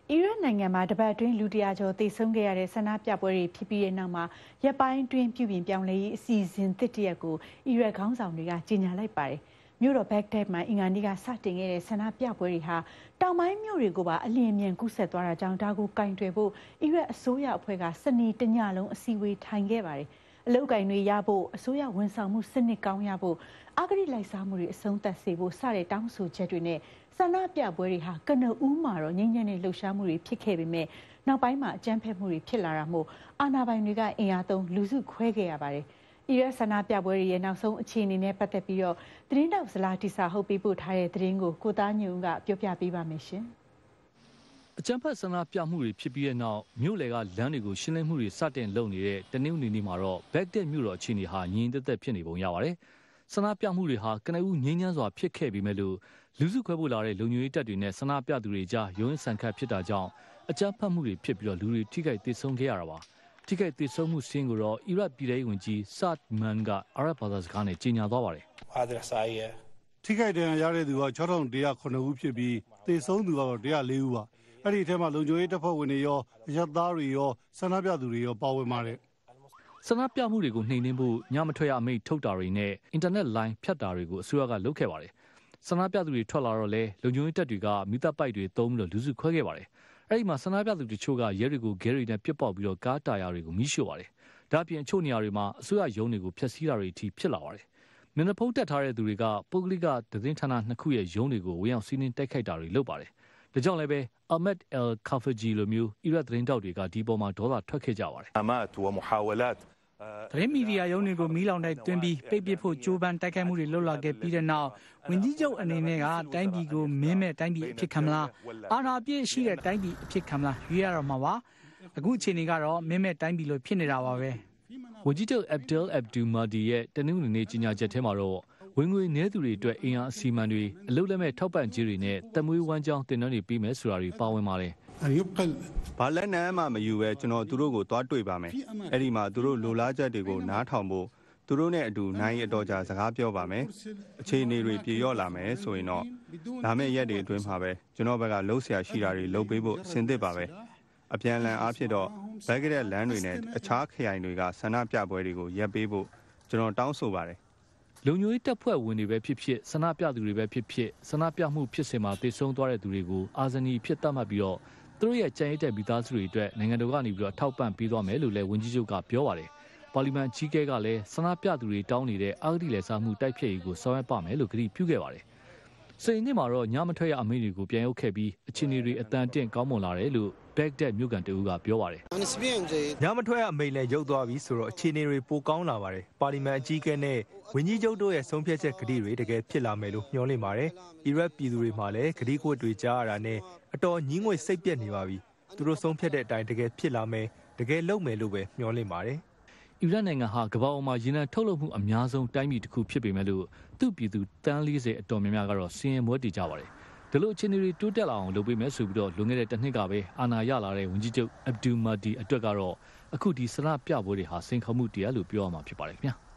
အီရတ်နိုင်ငံမှာတပတ်အတွင်းလူ100ကျော်သေဆုံးခဲ့ရတဲ့ဆန္ဒပြပွဲတွေဖြစ်ပြီးတဲ့နောက်မှာရပ်ပိုင်းအတွင်းပြုပြင်ပြောင်းလဲရေးအစီအစဉ်သစ်တရက်ကိုအီရတ်ခေါင်းဆောင်တွေကကြေညာလိုက်ပါတယ်။မြို့တော်ဘက်ဂဒက်မှာအင်္ဂါနေ့ကစတင်ခဲ့တဲ့ဆန္ဒပြပွဲတွေဟာတောင်ပိုင်းမြို့တွေကိုပါအလျင်အမြန်ကူးဆက်သွားတာကြောင့်ဒါကိုကင်တွယ်ဖို့အီရတ်အစိုးရအဖွဲ့ကစနေတညလုံးအစည်းအဝေးထိုင်ခဲ့ပါတယ်။အလုတ်ကင်တွေရဖို့အစိုးရဝန်ဆောင်မှုစနစ်ကောင်းရဖို့အဂတိလိုက်စားမှုတွေအဆုံးသတ်စေဖို့စတဲ့တောင်းဆိုချက်တွေနဲ့ဆန္ဒပြပွဲတွေဟာကနဦးမှာတော့ငြိမ်းချမ်းတဲ့လှုပ်ရှားမှုတွေဖြစ်ခဲ့ပေမဲ့နောက်ပိုင်းမှာအကြမ်းဖက်မှုတွေဖြစ်လာတာမို့အာဏာပိုင်တွေကအင်အားသုံးလူစုခွဲခဲ့ရပါတယ်။အီရတ်ဆန္ဒပြပွဲတွေရဲ့နောက်ဆုံးအခြေအနေနဲ့ပတ်သက်ပြီးတော့သတင်းတောက်ဇလာတီစာဟုတ်ပေးပို့ထားတဲ့သတင်းကိုကိုသားညွန့်ကပြောပြပေးပါမယ်ရှင်။အကြမ်းဖက်ဆန္ဒပြမှုတွေဖြစ်ပြီးတဲ့နောက်မြို့လယ်ကလမ်းတွေကိုရှင်းလင်းမှုတွေစတင်လုပ်နေတဲ့တနင်္ဂနွေနေ့မှာတော့ဘက်ဂဒက်မြို့တော်အခြေအနေဟာငြိမ်သက်သက်ဖြစ်နေပုံရပါတယ်။ဆန္ဒပြမှုတွေဟာကနဦးငြိမ်းချမ်းစွာဖြစ်ခဲ့ပေမဲ့လို့လူစုခွဲဖို့လာတဲ့လုံခြုံရေးတပ်တွေနဲ့ဆန္ဒပြသူတွေကြားရုန်းရင်းဆန်ခတ်ဖြစ်တာကြောင့်အကြမ်းဖက်မှုတွေဖြစ်ပြီးတော့လူတွေထိခိုက်သေဆုံးခဲ့ရတာပါ။ထိခိုက်သေဆုံးမှုစင်းကိုတော့အီရတ်ပြည်ထောင်ဝန်ကြီးဆာဒ်မန်ကအာရဗ်ဘာသာစကားနဲ့ကြေညာသွားပါတယ်။ထိခိုက်ဒဏ်ရာရတဲ့သူက6109ဦးဖြစ်ပြီးသေဆုံးသူကတော့104ဦးပါ။အဲ့ဒီထဲမှာလုံခြုံရေးတပ်ဖွဲ့ဝင်တွေရောအရပ်သားတွေရောဆန္ဒပြသူတွေရောပါဝင်ပါတယ်။ဆန္ဒပြမှုတွေကိုနှိမ်နင်းဖို့ညမထွက်ရအမိန့်ထုတ်တာတွေနဲ့အင်တာနက်လိုင်းဖြတ်တာတွေကိုအစိုးရကလုပ်ခဲ့ပါတယ်။ဆန္ဒပြသူတွေထွက်လာတော့လဲလုံခြုံရေးတပ်တွေကမိသက်ပိုက်တွေသုံးပြီးလူစုခွဲခဲ့ပါတယ်။အဲ့ဒီမှာဆန္ဒပြသူတချို့ကရဲတွေကိုဂဲရီနဲ့ပြစ်ပေါက်ပြီးတော့ကားတာယာတွေကိုမိရှို့ပါတယ်။ဒါ့အပြင်အချို့နေရာတွေမှာအစိုးရရုံးတွေကိုဖျက်ဆီးတာတွေအထိဖြစ်လာပါတယ်။မျက်နှာဖုံးတက်ထားတဲ့သူတွေကပုဂ္ဂလိကသတင်းဌာန2ခုရဲ့ရုံးတွေကိုဝင်ရောက်စီးနင်းတိုက်ခိုက်တာတွေလုပ်ပါတယ်။ဒါကြောင့်လည်းပဲအာမက်အယ်ခါဖဂျီလိုမျိုးအီရတ်သတင်းတောက်တွေကဒီပေါ်မှာဒေါသထွက်ခဲ့ကြပါတယ်သတင်းမီဒီယာရုံးတွေကိုမီးလောင်တိုက်သွင်းပြီးပိတ်ပစ်ဖို့ကြိုးပမ်းတိုက်ခိုက်မှုတွေလုပ်လာခဲ့ပြီးတဲ့နောက်ဝန်ကြီးချုပ်အနေနဲ့ကတိုင်းပြည်ကိုမင်းမဲ့တိုင်းပြည်အဖြစ်ခံမလားအာဏာပြည့်ရှိတဲ့တိုင်းပြည်အဖြစ်ခံမလားရွေးရတော့မှာပါအခုအခြေအနေကတော့မင်းမဲ့တိုင်းပြည်လိုဖြစ်နေတာပါပဲဝန်ကြီးချုပ်အက်ဘ်ဒယ်အက်ဘ်ဒူမာဒီရဲ့တနင်္ဂနွေနေ့ကြီးညာချက်ထဲမှာတော့ဝင်ငွေနည်းသူတွေအတွက်အင်အားအစီအမံတွေအလုပ်လက်မဲ့ထောက်ပံ့ကြေးတွေနဲ့တမွေးဝမ်းကြောင်းတင်နန်းတွေပေးမယ်ဆိုတာတွေပါဝင်ပါတယ်ဘာလက်နက်မှမယူပဲကျွန်တော်သူတို့ကိုသွားတွေ့ပါမယ်အဲ့ဒီမှာသူတို့လိုလားချက်တွေကိုနားထောင်ဖို့သူတို့နဲ့အတူနိုင်အတော်ကြာစကားပြောပါမယ်အခြေအနေတွေပြေလျော့လာမယ်ဆိုရင်တော့ဒါမဲ့ရက်တွေအတွင်းမှာပဲကျွန်တော်ဘက်ကလှုပ်ရှားရှိတာတွေလုပ်ပေးဖို့အဆင်သင့်ပါပဲအပြန်အလှန်အားဖြင့်တော့ဘက်ကတဲ့လမ်းတွေနဲ့အခြားခရိုင်တွေကဆန္ဒပြပွဲတွေကိုရပ်ပေးဖို့ကျွန်တော်တောင်းဆိုပါတယ်လုံခြုံရေးတပ်ဖွဲ့ဝင်တွေပဲဖြစ်ဖြစ်ဆန္ဒပြသူတွေပဲဖြစ်ဖြစ်ဆန္ဒပြမှုဖြစ်စဉ်မှာသေဆုံးသွားတဲ့သူတွေကိုအာဇနီဖြစ်သတ်မှတ်ပြီးတော့သူတို့ရဲ့ကြံရည်တဲ့မိသားစုတွေအတွက်နိုင်ငံတော်ကနေပြီးတော့ထောက်ပံ့ပေးသွားမယ်လို့လည်းဝန်ကြီးချုပ်ကပြောပါတယ်။ပါလီမန်ကြီးကဲကလည်းဆန္ဒပြသူတွေတောင်းနေတဲ့အဂတိလက်စားမှုတိုက်ဖျက်ရေးကိုဆောင်ရွက်ပါမယ်လို့ကတိပြုခဲ့ပါတယ်။စနေနေ့မှာတော့ညမထွက်ရအမိန့်တွေကိုပြန်ရုပ်ခဲ့ပြီးအခြေအနေတွေအတန်တင့်ကောင်းမွန်လာတယ်လို့ဘက်ဂဒက်မြို့ကန်တအူးကပြောပါတယ်ညမထွက်ရအမိန့်လည်းရုပ်သွားပြီဆိုတော့အခြေအနေတွေပိုကောင်းလာပါတယ်ပါလီမန်အကြီးအကဲနဲ့ဝန်ကြီးချုပ်တို့ရဲ့ဆုံးဖြတ်ချက်ကတိတွေတကယ်ဖြစ်လာမယ်လို့မျှော်လင့်ပါတယ်အီရတ်ပြည်သူတွေမှာလည်းကတိကဝတ်တွေကြားရတာနဲ့အတော်ညှင်းငွေစိတ်ပြက်နေပါပြီသူတို့ဆုံးဖြတ်တဲ့အတိုင်းတကယ်ဖြစ်လာမယ်တကယ်လုပ်မယ်လို့ပဲမျှော်လင့်ပါတယ်အီရတ်နိုင်ငံဟာကမ္ဘာပေါ်မှာရေနံထုတ်လုပ်မှုအများဆုံးတိုင်းပြည်တစ်ခုဖြစ်ပေမဲ့လို့သူ့ပြည်သူတန်း40အတော်များများကတော့စီးရင်မွဲတည်ကြပါတယ်ဒီလိုအခြေအနေတွေတိုးတက်လာအောင်လုပ်ပေးမယ်ဆိုပြီးတော့လွန်ခဲ့တဲ့တစ်နှစ်ကပဲအာဏာရလာတဲ့ဝန်ကြီးချုပ်အက်ဘ်ဒူမာဒီအတွက်ကတော့အခုဒီဆန္ဒပြပွဲတွေဟာစိန်ခေါ်မှုတရားလို့ပြောရမှာဖြစ်ပါတယ်ခင်ဗျာ